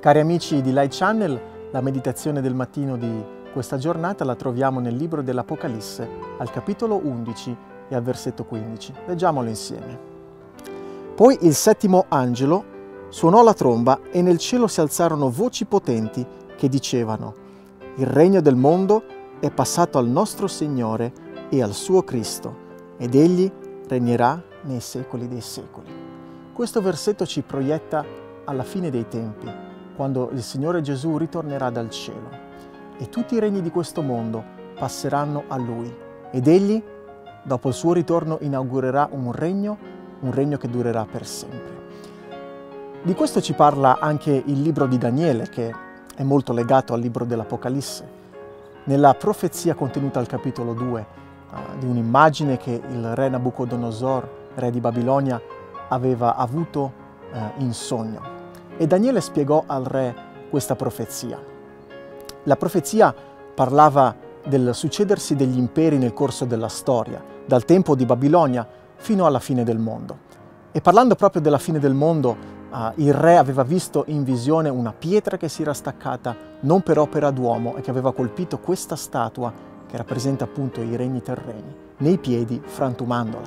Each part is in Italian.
Cari amici di Light Channel, la meditazione del mattino di questa giornata la troviamo nel libro dell'Apocalisse, al capitolo 11 e al versetto 15. Leggiamolo insieme. Poi il settimo angelo suonò la tromba e nel cielo si alzarono voci potenti che dicevano: il regno del mondo è passato al nostro Signore e al suo Cristo, ed egli regnerà nei secoli dei secoli. Questo versetto ci proietta alla fine dei tempi, quando il Signore Gesù ritornerà dal cielo e tutti i regni di questo mondo passeranno a Lui, ed egli, dopo il suo ritorno, inaugurerà un regno che durerà per sempre. Di questo ci parla anche il libro di Daniele, che è molto legato al libro dell'Apocalisse. Nella profezia contenuta al capitolo 2 di un'immagine che il re Nabucodonosor, re di Babilonia, aveva avuto in sogno. E Daniele spiegò al re questa profezia. La profezia parlava del succedersi degli imperi nel corso della storia, dal tempo di Babilonia fino alla fine del mondo. E parlando proprio della fine del mondo, il re aveva visto in visione una pietra che si era staccata non per opera d'uomo e che aveva colpito questa statua che rappresenta appunto i regni terreni, nei piedi, frantumandola.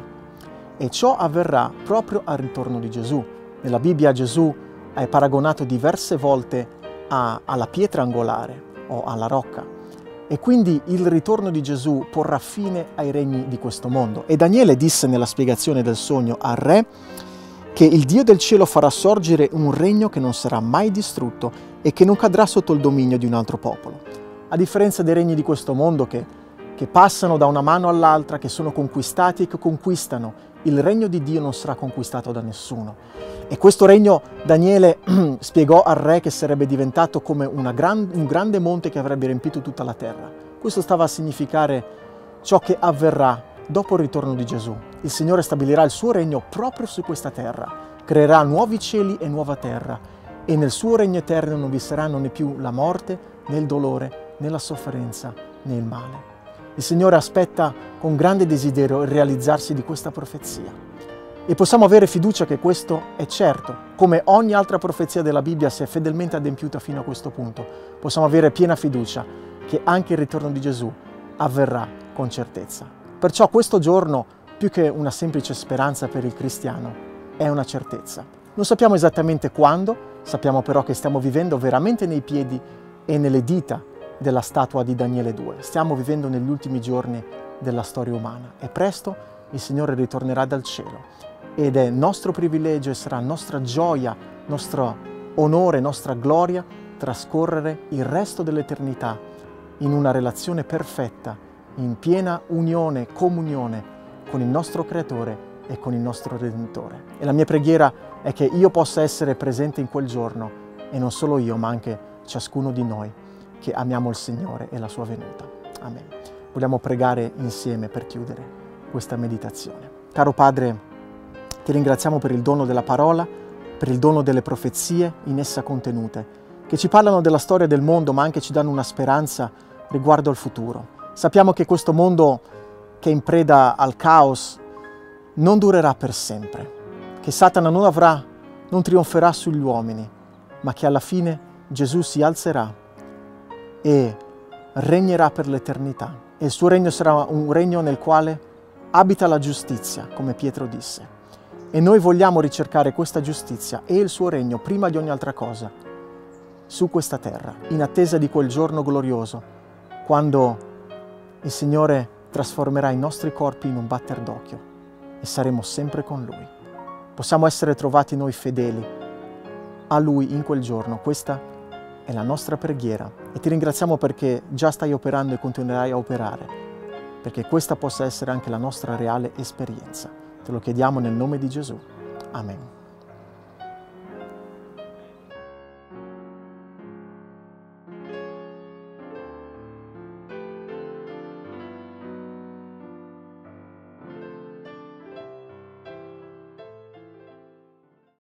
E ciò avverrà proprio al ritorno di Gesù. Nella Bibbia Gesù è paragonato diverse volte alla pietra angolare o alla rocca. E quindi il ritorno di Gesù porrà fine ai regni di questo mondo. E Daniele disse nella spiegazione del sogno al re che il Dio del cielo farà sorgere un regno che non sarà mai distrutto e che non cadrà sotto il dominio di un altro popolo. A differenza dei regni di questo mondo che passano da una mano all'altra, che sono conquistati e che conquistano, il regno di Dio non sarà conquistato da nessuno. E questo regno Daniele spiegò al re che sarebbe diventato come un grande monte che avrebbe riempito tutta la terra. Questo stava a significare ciò che avverrà dopo il ritorno di Gesù. Il Signore stabilirà il suo regno proprio su questa terra, creerà nuovi cieli e nuova terra, e nel suo regno eterno non vi saranno né più la morte, né il dolore, né la sofferenza, né il male. Il Signore aspetta con grande desiderio il realizzarsi di questa profezia. E possiamo avere fiducia che questo è certo. Come ogni altra profezia della Bibbia si è fedelmente adempiuta fino a questo punto, possiamo avere piena fiducia che anche il ritorno di Gesù avverrà con certezza. Perciò questo giorno, più che una semplice speranza per il cristiano, è una certezza. Non sappiamo esattamente quando, sappiamo però che stiamo vivendo veramente nei piedi e nelle dita della statua di Daniele 2. Stiamo vivendo negli ultimi giorni della storia umana e presto il Signore ritornerà dal cielo. Ed è nostro privilegio e sarà nostra gioia, nostro onore, nostra gloria trascorrere il resto dell'eternità in una relazione perfetta, in piena unione, comunione con il nostro Creatore e con il nostro Redentore. E la mia preghiera è che io possa essere presente in quel giorno, e non solo io, ma anche ciascuno di noi che amiamo il Signore e la sua venuta. Amen. Vogliamo pregare insieme per chiudere questa meditazione. Caro Padre, ti ringraziamo per il dono della parola, per il dono delle profezie in essa contenute, che ci parlano della storia del mondo, ma anche ci danno una speranza riguardo al futuro. Sappiamo che questo mondo che è in preda al caos non durerà per sempre, che Satana non trionferà sugli uomini, ma che alla fine Gesù si alzerà e regnerà per l'eternità. E il suo regno sarà un regno nel quale abita la giustizia, come Pietro disse. E noi vogliamo ricercare questa giustizia e il suo regno prima di ogni altra cosa su questa terra, in attesa di quel giorno glorioso, quando il Signore trasformerà i nostri corpi in un batter d'occhio e saremo sempre con Lui. Possiamo essere trovati noi fedeli a Lui in quel giorno. Questa è la nostra preghiera e ti ringraziamo perché già stai operando e continuerai a operare, perché questa possa essere anche la nostra reale esperienza. Te lo chiediamo nel nome di Gesù. Amen.